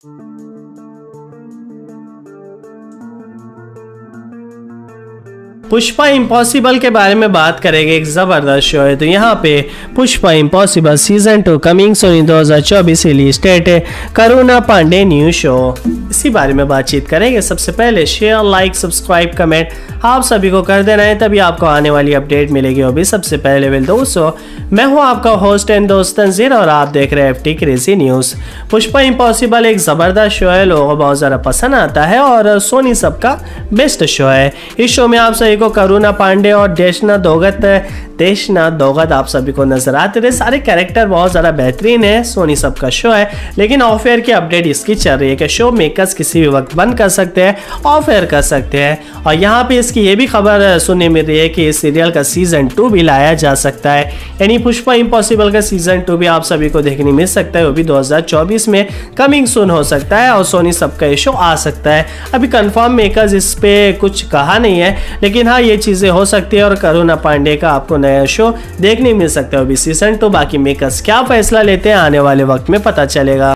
Pushpa impossible के बारे में बात करेंगे। एक ज़बरदस्त शो है। तो यहाँ पे Pushpa impossible season 2 coming soon 2024 release date है। करुणा पांडे न्यू शो, इसी बारे में बातचीत करेंगे। सबसे पहले शेयर, लाइक, सब्सक्राइब, कमेंट आप सभी को कर देना है, तभी आपको आने वाली अपडेट मिलेगी। और भी सबसे पहले वेल दोस्तों, मैं हूँ आपका होस्ट एंड दोस्त तंजीर और आप देख रहे हैं FT crazy news. Pushpa impossible एक ज़बरदस्त शो है, लोगों को बहुत ज़्यादा पसंद आता है और सोनी सब का बेस्ट शो है। इस शो में आप सभी को करुणा पांडे और देशनाथ दोगत आप सभी को नजर आते थे। सारे कैरेक्टर बहुत ज़्यादा बेहतरीन है। सोनी सब का शो है, लेकिन ऑफ एयर की अपडेट इसकी चल रही है कि शो मेकर्स किसी भी वक्त बंद कर सकते हैं, ऑफ एयर कर सकते हैं। और यहाँ पे इसकी ये भी खबर सुनने मिल रही है कि इस सीरियल का सीजन 2 भी लाया जा सकता है, यानी पुष्पा इम्पॉसिबल का सीजन 2 भी आप सभी को देखने मिल सकता है। वो भी 2024 में कमिंग सून हो सकता है और सोनी सब का ये शो आ सकता है। अभी कंफर्म मेकर्स इस पे कुछ कहा नहीं है, लेकिन हाँ ये चीज़ें हो सकती है और करुणा पांडे का आपको नया शो देखने मिल सकता है वो भी सीजन 2। बाकी मेकर्स क्या फैसला लेते हैं आने वाले वक्त में पता चलेगा।